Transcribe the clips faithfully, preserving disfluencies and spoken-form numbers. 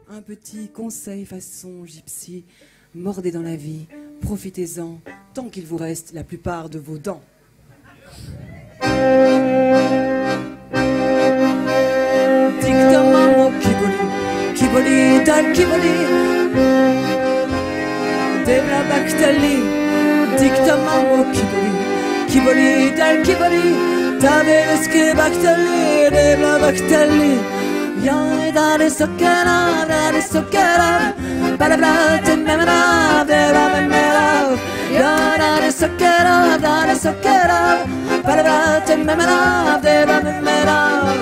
Un petit conseil façon gypsy, mordez dans la vie, profitez-en, tant qu'il vous reste la plupart de vos dents. Dicta mammo kiboli, kiboli dal kiboli, debla baktali, dicta mammo kiboli, kiboli dal kiboli, tabereske baktali, debla baktali. Yai dare sokkera, dare sokkera, balabla te memera, dera memera. Yai dare sokkera, dare sokkera, balabla te memera, dera memera.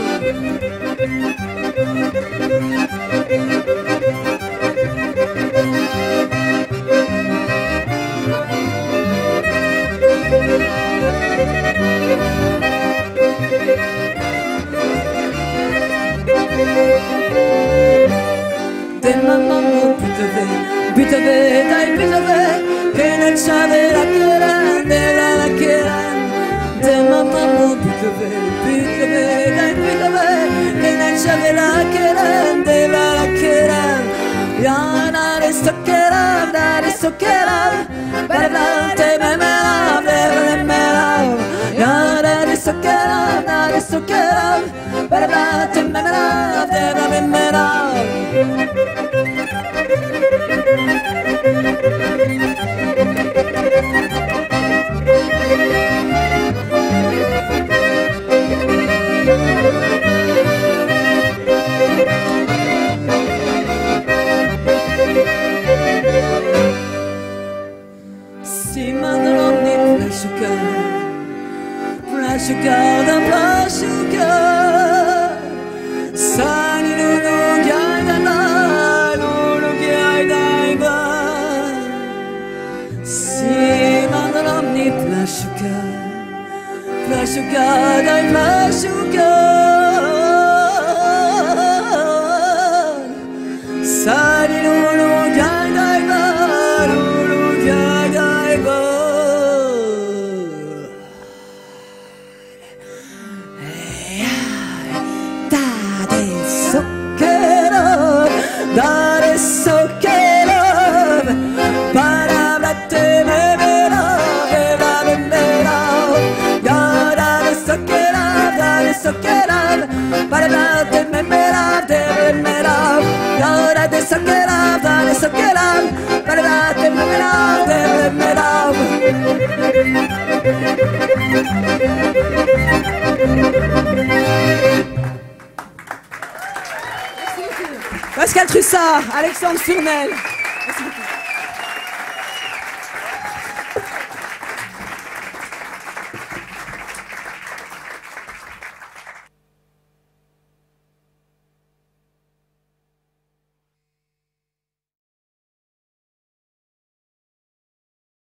De mamma butave, butave, dai butave, che non c'ave la grande, la grande. De mamma butave, butave, dai butave, che non c'ave la grande, la grande. Ya dare sokkera, dare sokkera, bella te memera, bella memera. Ya dare sokkera, dare sokkera, bella te memera, bella memera. Si mandano di plasciuga, plasciuga da plasciuga, sani lulu ghiaida da, lulu ghiaida da. Si mandano di plasciuga, plasciuga da plasciuga, sani lulu ghiaida da, lulu ghiaida. Dare sokkera, parabla te memera, vera memera. Ya dare sokkera, dare sokkera, parabla te memera, te memera. Ya dare sokkera, dare sokkera, parabla te memera, te memera. Pascal Trussard, Alexandre Fournel.